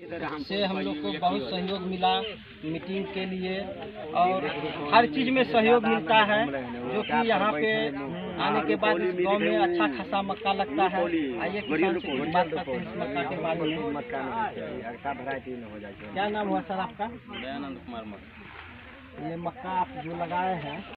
से हम लोग को बहुत सहयोग मिला मीटिंग के लिए और हर चीज़ में सहयोग मिलता है, जो कि यहाँ पे आने के बाद इस गांव में अच्छा खासा मक्का लगता है। आइए किसान से कुछ बात करते हैं इस मक्का के बारे में। क्या नाम हुआ सर आपका? दयानंद कुमार। ये मक्का आप जो लगाए हैं